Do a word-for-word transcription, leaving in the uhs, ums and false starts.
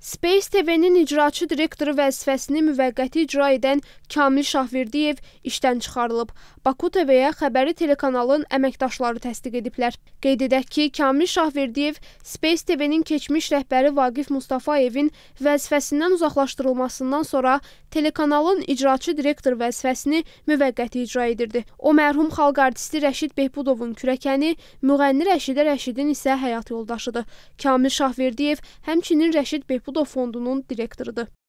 Space T V-nin icraçı direktoru vəzifəsini müvəqqəti icra edən Kamil Şahverdiyev işdən çıxarılıb. Baku T V-yə xəbəri telekanalın əməkdaşları təsdiq ediblər. Qeyd edək ki, Kamil Şahverdiyev Space T V-nin keçmiş rəhbəri Vaqif Mustafayevin vəzifəsindən uzaqlaşdırılmasından sonra telekanalın icraçı direktor vəzifəsini müvəqqəti icra edirdi. O, mərhum xalq artisti Rəşid Behbudovun kürəkəni, müğənni Rəşidə Rəşidin isə həyat yoldaşıdır. Kamil Şahverdiyev həmçinin Rəşid Behbudov fondunun direktorudur.